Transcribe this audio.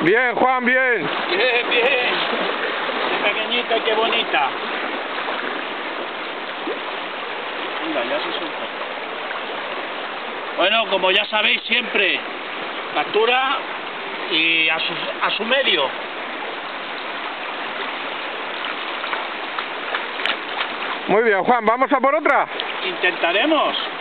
Bien, Juan, bien. Bien, bien. Qué pequeñita y qué bonita. Venga, ya se suelta. Bueno, como ya sabéis siempre, captura y a su medio. Muy bien, Juan, ¿vamos a por otra? Intentaremos.